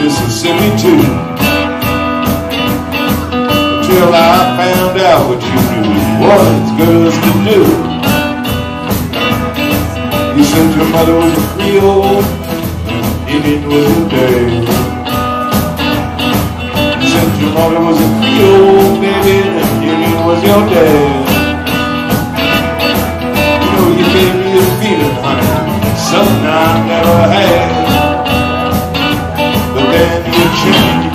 Mississippi too. Till I found out what you knew was girls to do. You said your mother was a Creole, Indian was your dad. You said your mother was a Creole, baby, and Indian was your dad. You know you gave me a feeling, honey, something I never had. But then you changed.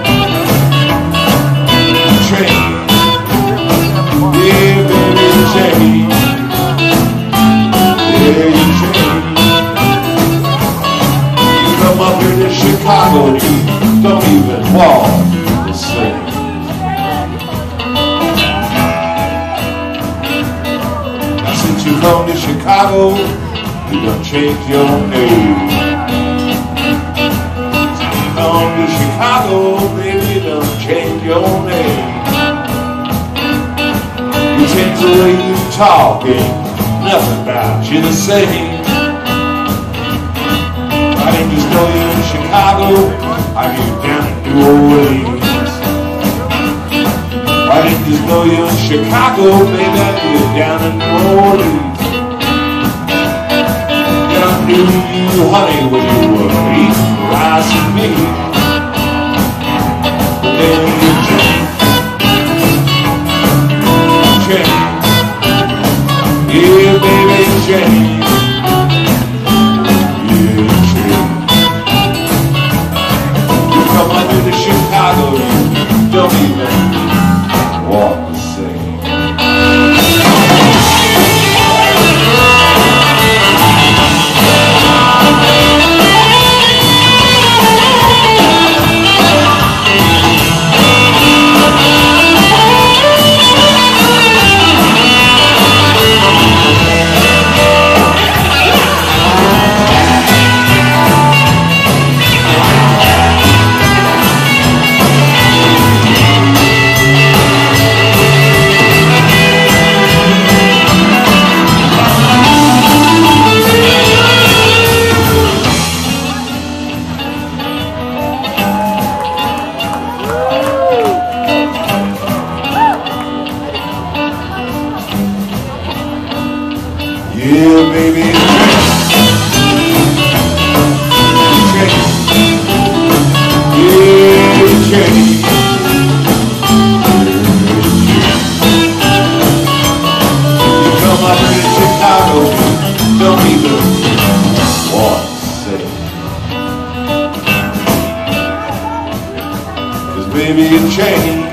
Chicago, you don't even walk the same. Now since you come to Chicago, you done changed your name. Since you come to Chicago, baby, you done changed your name. You change the way you talk, ain't nothing about you the same. I didn't just know you in Chicago, I knew you down in New Orleans. I didn't just know you in Chicago, baby, I knew you down in New Orleans. Yeah, I knew you, honey, when you were eating rice and meat. But then you changed. Yeah, baby, changed. Chicago, you don't even walk the same. Yeah, baby, you come up here to Chicago, don't even walk the same. 'Cause baby, you changed.